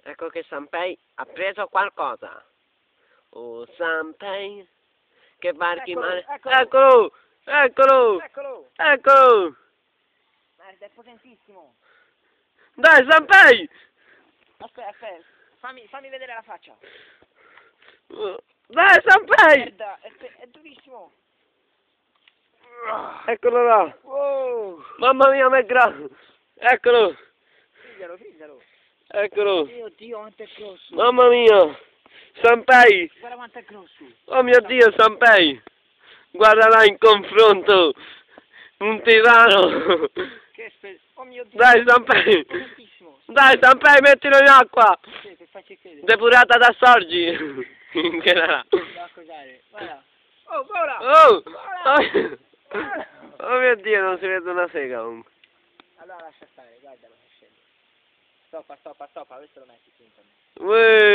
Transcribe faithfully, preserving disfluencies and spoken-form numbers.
Ecco che Sanpei ha preso qualcosa. Oh Sanpei, che varchi Eccolo, male. eccolo. Eccolo! Eccolo! Eccolo! Eccolo! Merda, è potentissimo! Dai Sanpei! Aspetta, aspetta, fammi, fammi vedere la faccia! Dai Sanpei! Merda, è, pe- è durissimo! Eccolo là! Wow! Mamma mia, ma è grande! Eccolo! Figlialo, figlialo! Eccolo! Mio Dio, quanto è grosso! Mamma mia! Sanpei! Guarda quanto è grosso! Oh mio Dio, Sanpei! Guarda là in confronto! Un tiranno! Che spe... Oh mio Dio! Dai Sanpei! Potentissimo! Dai Sanpei, mettilo in acqua! Sì, per farci credere! Depurata da Sorgi! Che là! Da cosare, guarda! Oh, vola! Oh! Vola! Oh! Vola! Oh mio Dio, non si vede una sega comunque! Allora lascia stare, guardalo, scende. Stoppa, stoppa, stoppa, questo lo metti su internet. Uè!